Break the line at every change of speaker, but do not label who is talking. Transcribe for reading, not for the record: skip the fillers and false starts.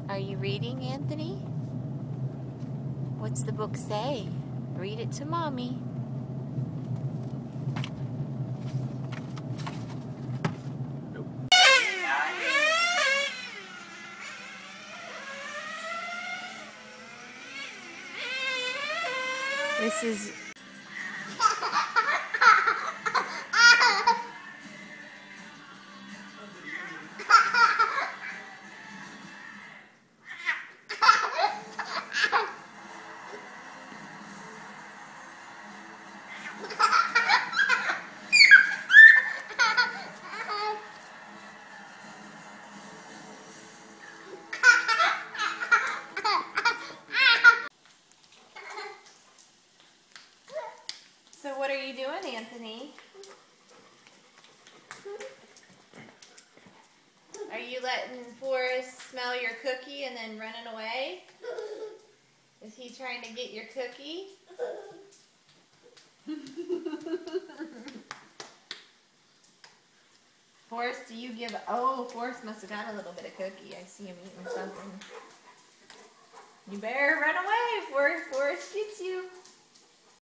Are you reading, Anthony? What's the book say? Read it to Mommy.
Nope.
This is... So what are you doing, Anthony? Are you letting Forrest smell your cookie and then running away? Is he trying to get your cookie? Forrest, do you give... Oh, Forrest must have got a little bit of cookie. I see him eating something. You better run away before Forrest gets you.